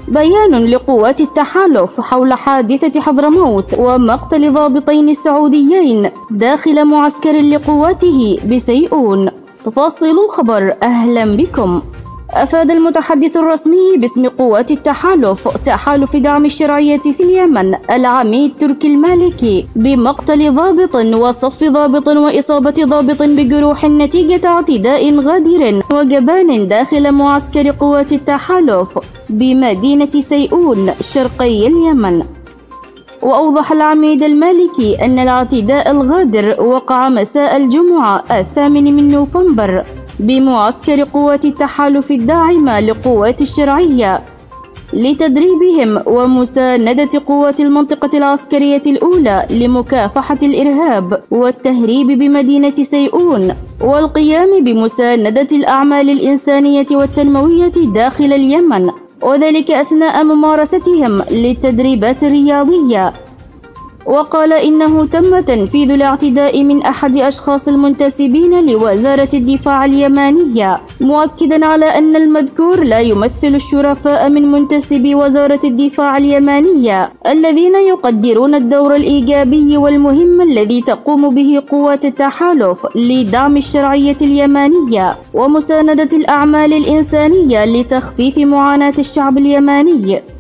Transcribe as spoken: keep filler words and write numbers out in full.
بيان لقوات التحالف حول حادثة حضرموت ومقتل ضابطين سعوديين داخل معسكر لقواته بسيئون. تفاصيل الخبر أهلا بكم. أفاد المتحدث الرسمي باسم قوات التحالف تحالف دعم الشرعية في اليمن العميد تركي المالكي بمقتل ضابط وصف ضابط وإصابة ضابط بجروح نتيجة اعتداء غادر وجبان داخل معسكر قوات التحالف بمدينة سيئون شرقي اليمن. وأوضح العميد المالكي أن الاعتداء الغادر وقع مساء الجمعة الثامن من نوفمبر بمعسكر قوات التحالف الداعمة لقوات الشرعية لتدريبهم ومساندة قوات المنطقة العسكرية الأولى لمكافحة الإرهاب والتهريب بمدينة سيئون والقيام بمساندة الأعمال الإنسانية والتنموية داخل اليمن، وذلك أثناء ممارستهم للتدريبات الرياضية. وقال إنه تم تنفيذ الاعتداء من أحد أشخاص المنتسبين لوزارة الدفاع اليمنية، مؤكدا على أن المذكور لا يمثل الشرفاء من منتسبي وزارة الدفاع اليمنية الذين يقدرون الدور الإيجابي والمهم الذي تقوم به قوات التحالف لدعم الشرعية اليمنية ومساندة الأعمال الإنسانية لتخفيف معاناة الشعب اليمني.